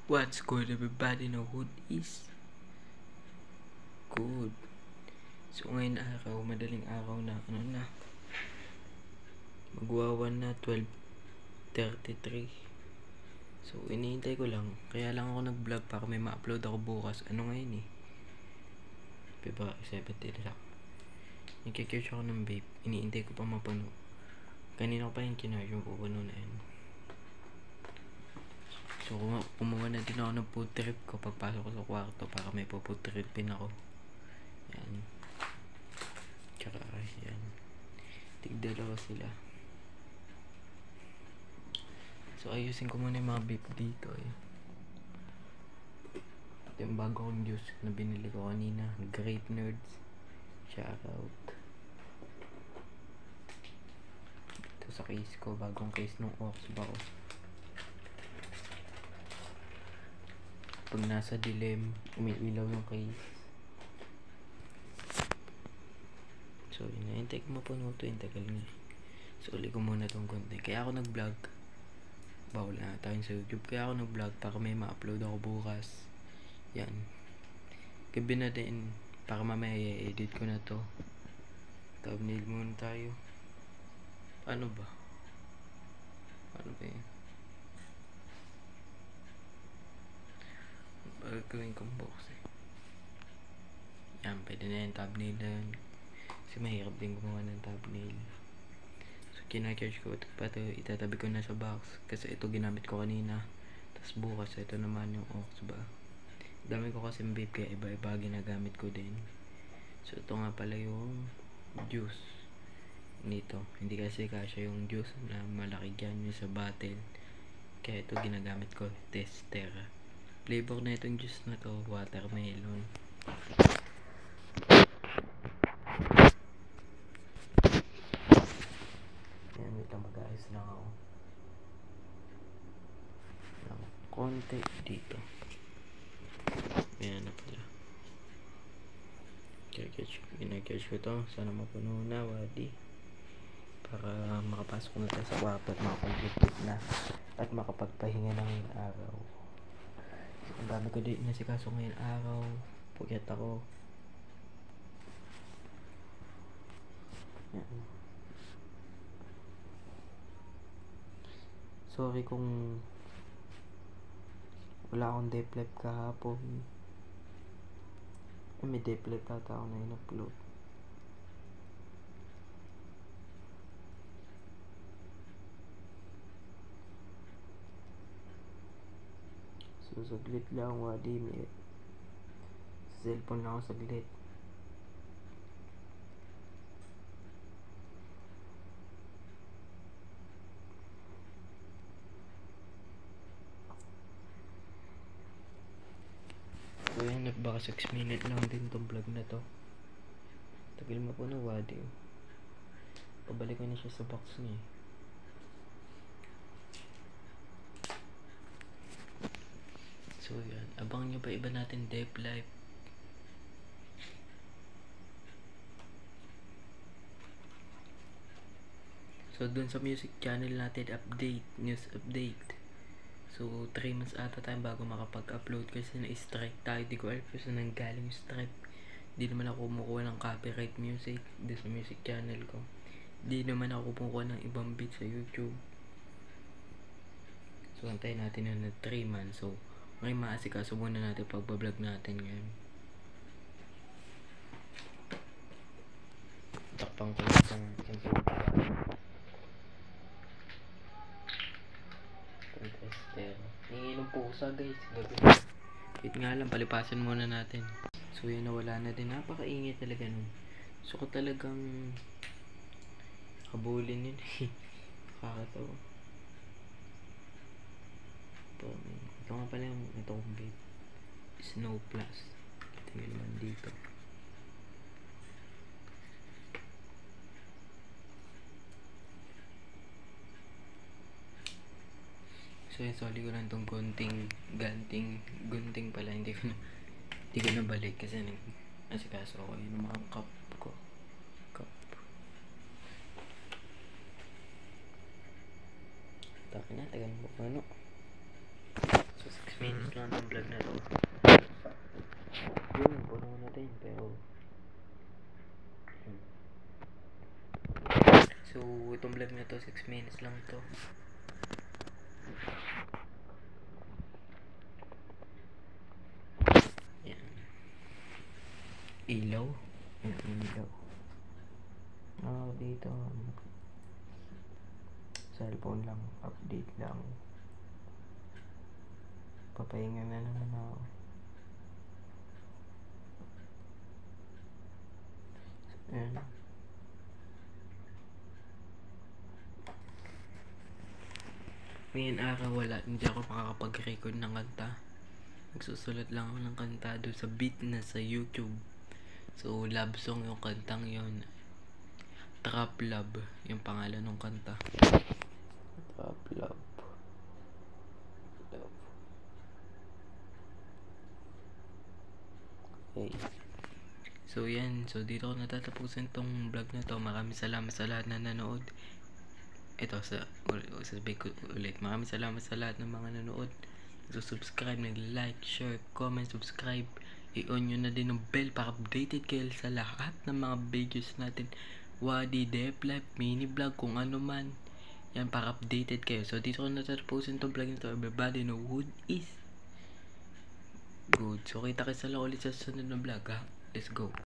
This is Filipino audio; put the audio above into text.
What's good, everybody? No, good is good. So ngayon araw, madaling araw na, magwawan na 12:33. So iniintay ko lang, kaya lang ako nag-vlog para may ma-upload ako bukas. Ano ngayon February 17 lang. Nagkikirch ako ng vape, iniintay ko pa mapuno. Kanina ko pa yung kinarch yung pupuno na yan. So kumuha na din ako ng food trip ko pagpasok ko sa kwarto para may food tripin ako. Yan. Tsaka yan. Tigdalawa sila. So ayusin ko muna yung mga vape dito Ito yung bago kong juice na binili ko kanina. Great Nerds. Shout out. Ito sa case ko. Bagong case ng Ox ba ko. Pag nasa dilim, umiilaw yung case. So hinahintay ko mapuno ito. Yung tagal nga. So uli ko muna itong konti. Kaya ako nag-vlog. Bawal na tayo sa YouTube. Kaya ako nag-vlog para may ma-upload ako bukas. Yan. Gabi na din. Para mamaya i-edit ko na to. Thumbnail muna tayo. Paano ba? Paano ba yun? Gawin kong box Yan, pwede na yung thumbnail na yun. Kasi mahirap din gumawa ng thumbnail. So kina-charge ko ito pa ito. Itatabi ko na sa box. Kasi ito ginamit ko kanina. Tapos bukas ito naman yung Ox ba. Dami ko kasi vape kaya iba-iba ginagamit ko din. So ito nga pala yung juice nito. Hindi kasi kasya yung juice na malaki dyan yung sa bottle. Kaya ito ginagamit ko. Tester. Flavor na itong juice na to, watermelon. Yan, wait lang, mag-ayos lang ako. Konti dito. Yan na pala. Ginagage ko to. Sana mapuno na, wadi. Para makapasok na tayo sa kwarto at makapag-edit na. At makapagpahinga ng araw. Ang dami ko din nasikaso ngayon araw. Puyat ako. Yan. Sorry kung wala akong deep live kahapon. May deep live ata ako na in-upload. So saglit lang, wadi. Sa cellphone lang ako saglit. So yan, nagbaka 6 minutes lang din itong vlog na to. Tagal mo po na, wadi. Pabalik ko na siya sa box niya. So yan, abang nyo pa iba natin deep live. So dun sa music channel natin, update, news update. So 3 months ata tayo bago makapag-upload kasi na-strike tayo. Di ko alam kung saan nanggaling yung strike. Di naman ako kumukuha ng copyright music dun sa music channel ko. Di naman ako kumukuha ng ibang beat sa YouTube. So antayin natin na 3 months. So ngayon maasikaso muna natin pagbablog natin ngayon. Takpang ko lang ng tester. Hingi ng pusa guys. Gabi. Wait nga lang, palipasan muna natin. So yun, nawala na din. Napakaingay talaga nun. So ko talagang kabulin yun. Kakatawa. Ito nga pala yung itong vape. Snow Plus. Ito nga naman dito. So sorry ko lang itong gunting pala. Hindi ko na balik kasi asikaso ako yung mga cup ko. Takin na, tagal mo ano. So So 6 minutes lang ang vlog na to. Yun, puno natin pero so itong vlog na to 6 minutes lang to. Yan. Ilaw. Yan, ilaw. Dito cellphone lang, update lang. Papahinga na naman ako. Ayan. Ngayon araw wala, hindi ako makakapag-record ng kanta. Nagsusulat lang ako ng kanta doon sa beat na sa YouTube. So love song yung kantang yun. Trap Love yung pangalan ng kanta. Trap Love. Okay. So yan, so dito ko natatapusin tong vlog na to. Maraming salamat sa lahat na nanood. Ito, sasabihin ko ulit. Maraming salamat sa lahat ng mga nanood. Subscribe, nag-like, share, comment, subscribe. I-on nyo na din ng bell para updated kayo sa lahat ng mga videos natin. Wadi, Dep Life, mini vlog, kung ano man. Yan, para updated kayo. So dito ko natatapusin tong vlog na to. Everybody know who is good. So kita kayo sa ulit sa sunod na vlog, ha. Let's go.